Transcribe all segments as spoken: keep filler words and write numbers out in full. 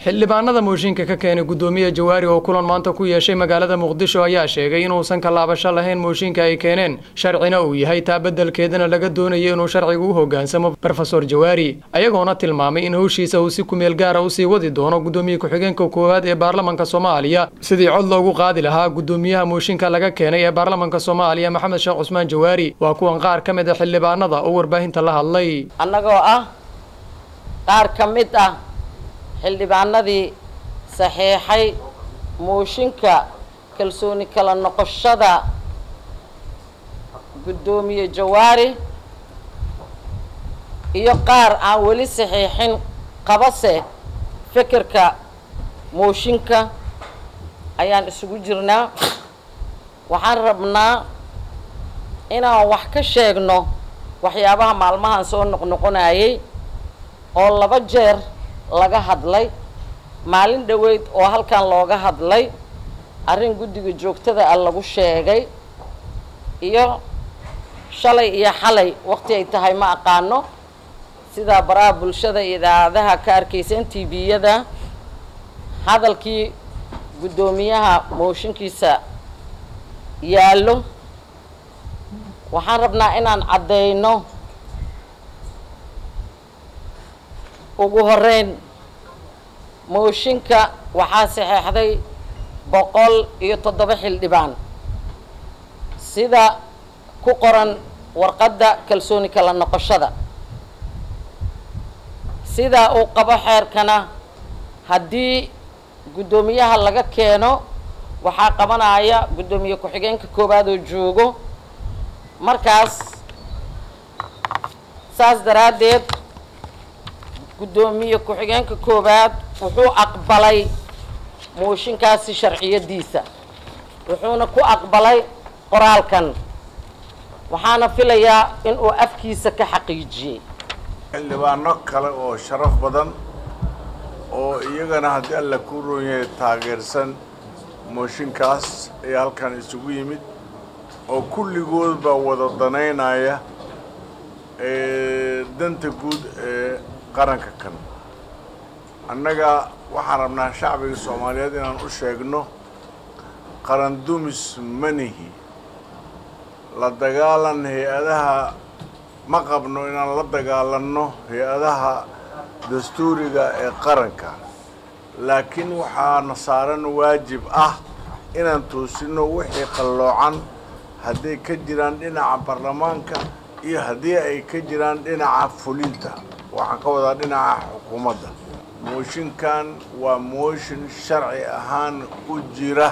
xildhibaanada mooshinka ka keenay gudoomiye Jawaari oo kulan maanta ku yeeshay magaalada Muqdisho ayaa sheegay in uusan ka laabasho lahayn mooshinka ay keeneen sharcina uu yahay taa beddelkeedana laga doonayo inuu sharcigu u hoggaansamo Professor Jawaari ayagoona tilmaamay in hawshiisa uu si ku meel gaar ah u sii wadi doono gudoomiye ku-xigeenka koowaad ee baarlamaanka Soomaaliya sidii cod loogu qaadi lahaa gudoomiyaha mooshinka laga keenay ee baarlamaanka Soomaaliya Maxamed Sheekh Cusmaan Jawaari waa kuwan qaar ka mid ah xildhibaanada oo warbaahinta la hadlay annagoo ah qaar ka mid ah xildhibaanadii saxiixay mooshinka kalsooni kala noqoshada gudoomiye Jawaari iyo qaar aan wali saxiixin qabase fikirka mooshinka ayaan isugu jirnaa waxaan rabnaa inaan wax ka sheegno waxyaabaha maalmahan soo noqnoqonayay oo laba jeer laga hadlay maalin dhaweyd oo halkan looga hadlay arrin guddiga joogtada ah lagu sheegay iyo shalay iyo xalay waqti ay tahay ma aqaano sida baraha bulshada iyo idaacadaha ka arkaysan T V-yada hadalkii gudoomiyaha mooshinkiisa yaallo waxaan rabnaa inaan cadeyno ugu horeyn mooshinka waxaa saxeexday boqol iyo toddoba xildhibaan sida ku qoran warqadda kalsooni kala noqoshada sida uu qabo xeerkana haddii gudoomiyaha laga keeno waxaa qabanaya gudoomiye ku-xigeenka koowaad oo joogo markaas saas daraadeed gudoomiye ku-xigeenka koowaad wuxuu aqbalay mooshinkaasi sharciyadiisa wuxuuna ku aqbalay qoraalkan waxaana filayaa in uu afkiisa ka xaqiijiyay xildhibaano kale oo sharaf badan oo iyagana haddii alla ku roon yahay taageersan mooshinkaas ee halkan isugu yimid oo kulligoodba wada danaynaya ee danta guud ee qaranka kan annaga waxaan rabnaa shacbiga Soomaaliyeed inaan u sheegno qaran dumis manihi la dagaalan hay'adaha ma qabno inaan la dagaalanno hay'adaha dastuuriga ee qaranka laakiin waxaa saaran waajib ah inaan toosino wixii qalloocan haddii ka jiraan dhinaca baarlamaanka iyo haddii ay ka jiraan dhinaca fulinta waxaan ka wadaa dhinaca xukuumadda mooshinkan waa mooshin sharci ahaan u jira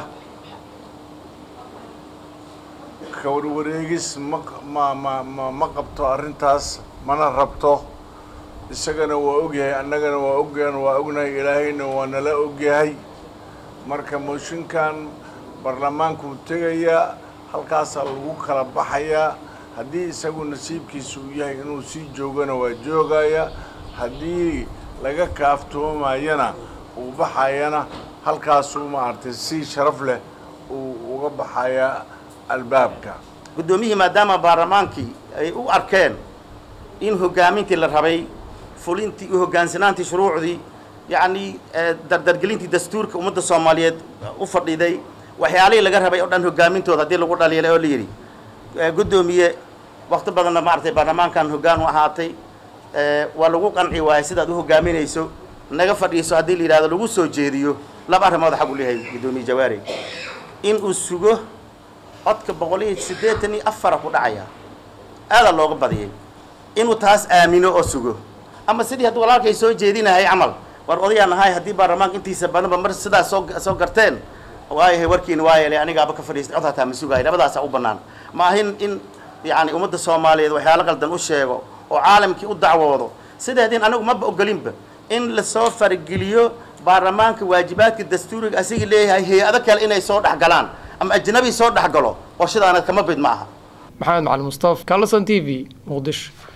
ka warwareegis ma ma ma ma qabto arrintaas mana rabto isagana waa ogyahay annagana waa ogyahan waa ognahay ilaahayna waa nala ogyahay marka mooshinkan baarlamaanku tegaya halkaasaa lagu kala baxayaa haddii isagu nasiibkiisu uu yahay inuu sii joogana waa joogaya haddii laga kaaftoomayana uu baxayana halkaasuu maartay si sharaf leh uu uga baxaya albaabka gudoomiyihii maadaama baarlamaankii ay u arkeen in hogaamintii la rabay fulintii u hoggaansanaantii shuruucdii yacni dardargelintii dastuurka ummadda Soomaaliyeed u fadhiday waxyaalihii laga rabay oo dhan hogaamintooda haddii lagu dhaliilay oo la yidhi gudoomiye waqti badanna maartay baarlamaankan hoggaan u ahaatay waa lagu qanci waayay sidaad u hoggaaminayso naga fadhiiso haddii la yidhaahdo lagu soo jeediyo laba arrimood xaq u leeyahay gudoomiye Jawaari in uu sugo codka boqol iyo siddeetan iyo afar ku dhacaya aada looga badiyay inuu taas aamino oo sugo ama sidii haddii walaalkay soo jeedinahay camal war odayaan ahay haddii baarlamaanka intiisa badanba mar sidaas soo soo garteen waayahay warkiina waayeelay anigaaba ka fadhiistay cod hataa ma sugahay labadaasa u bannaan ma ahin in yacni ummadda Soomaaliyeed waxyaalo qaldan u sheego oo caalamkii u dacwoodo sideedin anagu ma ogolinba in la soo fargeliyo baarlamaanka waajibaadka dastuuriga asigi leeyahay hay'ado kale inay soo dhaxgalaan ama ajnabi soo dhaxgalo oo sidaanad kama bid ma aha Maxamed Macalin Mustafa Kalson T V Muqdisho.